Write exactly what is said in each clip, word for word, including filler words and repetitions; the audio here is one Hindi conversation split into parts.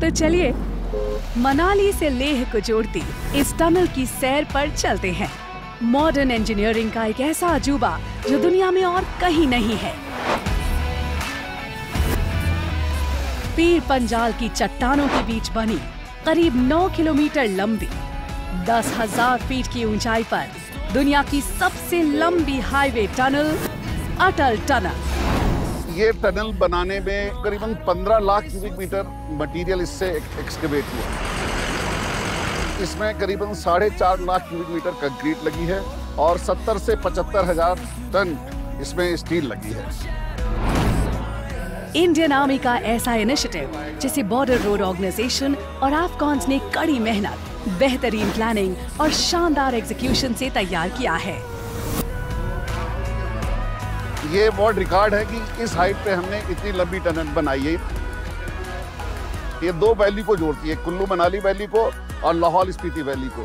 तो चलिए मनाली से लेह को जोड़ती इस टनल की सैर पर चलते हैं। मॉडर्न इंजीनियरिंग का एक ऐसा अजूबा जो दुनिया में और कहीं नहीं है। पीर पंजाल की चट्टानों के बीच बनी करीब नौ किलोमीटर लंबी दस हजार फीट की ऊंचाई पर दुनिया की सबसे लंबी हाईवे टनल अटल टनल। ये टनल बनाने में करीबन पंद्रह लाख क्यूबिक मीटर मटेरियल इससे एक्सकेवेट हुआ। इसमें करीबन साढ़े चार लाख क्यूबिक मीटर कंक्रीट लगी है और सत्तर से पचहत्तर हजार टन इसमें स्टील लगी है। इंडियन आर्मी का ऐसा इनिशिएटिव जिसे बॉर्डर रोड ऑर्गेनाइजेशन और अफगान्स ने कड़ी मेहनत, बेहतरीन प्लानिंग और शानदार एग्जीक्यूशन से तैयार किया है। ये वर्ल्ड रिकॉर्ड है कि इस हाइट पे हमने इतनी लंबी टनल बनाई है। ये दो वैली को जोड़ती है, कुल्लू मनाली वैली को और लाहौल स्पीति वैली को।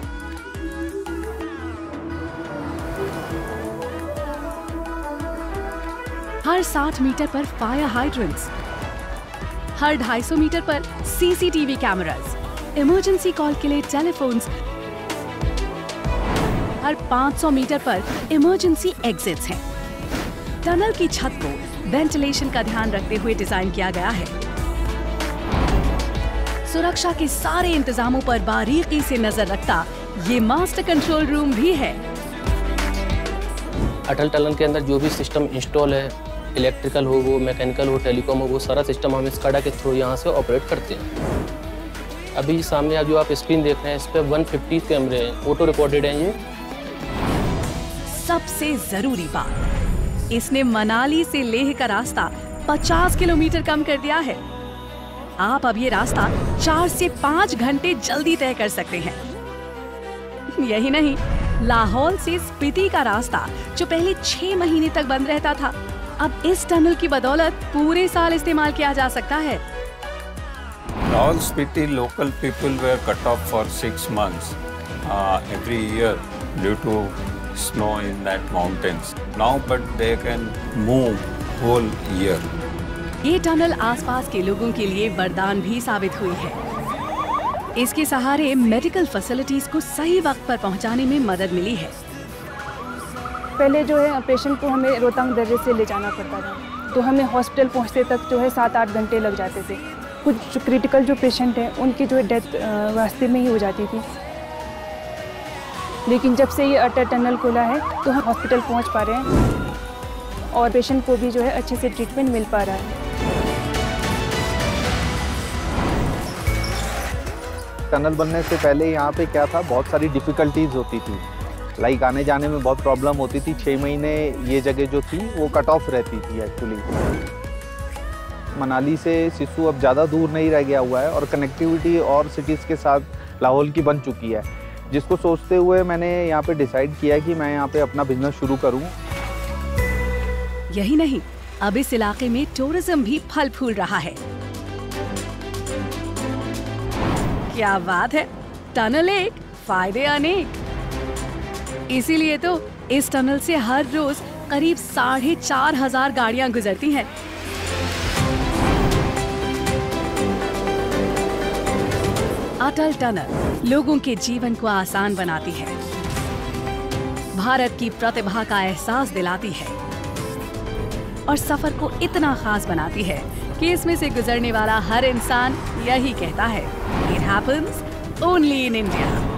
हर साठ मीटर पर फायर हाइड्रेंट्स, हर दो सौ पचास मीटर पर सीसीटीवी कैमरास, इमरजेंसी कॉल के लिए टेलीफोन्स, हर पाँच सौ मीटर पर इमरजेंसी एग्जिट्स हैं। टनल की छत को वेंटिलेशन का ध्यान रखते हुए डिजाइन किया गया है। सुरक्षा के सारे इंतजामों पर बारीकी से नजर रखता ये मास्टर कंट्रोल रूम भी है। अटल टनल के अंदर जो भी सिस्टम इंस्टॉल है, इलेक्ट्रिकल हो, वो मैकेनिकल हो, टेलीकॉम हो, वो सारा सिस्टम हम इस कड़ा के थ्रू यहाँ से ऑपरेट करते हैं। अभी सामने आप जो आप स्क्रीन देख रहे हैं, इस पर एक सौ पचास कैमरे हैं, ऑटो रिकॉर्डेड हैं ये। सबसे जरूरी बात, इसने मनाली से लेह का रास्ता पचास किलोमीटर कम कर दिया है। आप अब ये रास्ता चार से पाँच घंटे जल्दी तय कर सकते हैं। यही नहीं, लाहौल से स्पीति का रास्ता जो पहले छह महीने तक बंद रहता था, अब इस टनल की बदौलत पूरे साल इस्तेमाल किया जा सकता है। Lahaul Spiti local people were cut off for six months uh, every year due to snow in that mountains. Now, but they can move whole year. ये टनल आसपास के लोगों के लिए वरदान भी साबित हुई है। इसके सहारे मेडिकल फैसिलिटीज को सही वक्त पर पहुंचाने में मदद मिली है। पहले जो है पेशेंट को हमें रोहतांग दर्रे से ले जाना पड़ता था, तो हमें हॉस्पिटल पहुंचते तक जो है सात आठ घंटे लग जाते थे। कुछ क्रिटिकल जो पेशेंट हैं उनकी जो है डेथ रास्ते में ही हो जाती थी। लेकिन जब से ये अटल टनल खुला है तो हम हॉस्पिटल पहुंच पा रहे हैं और पेशेंट को भी जो है अच्छे से ट्रीटमेंट मिल पा रहा है। टनल बनने से पहले यहाँ पे क्या था, बहुत सारी डिफ़िकल्टीज होती थी। लाइक आने जाने में बहुत प्रॉब्लम होती थी। छः महीने ये जगह जो थी वो कट ऑफ रहती थी एक्चुअली। मनाली से सिस्सू अब ज़्यादा दूर नहीं रह गया हुआ है और कनेक्टिविटी और सिटीज़ के साथ लाहौल की बन चुकी है, जिसको सोचते हुए मैंने यहाँ पे डिसाइड किया कि मैं यहाँ पे अपना बिजनेस शुरू करूँ। यही नहीं, अब इस इलाके में टूरिज्म भी फल फूल रहा है। क्या बात है, टनल एक, फायदे अनेक। इसीलिए तो इस टनल से हर रोज करीब साढ़े चार हजार गाड़ियां गुजरती हैं। अटल टनल लोगों के जीवन को आसान बनाती है, भारत की प्रतिभा का एहसास दिलाती है और सफर को इतना खास बनाती है कि इसमें से गुजरने वाला हर इंसान यही कहता है, it happens only in India.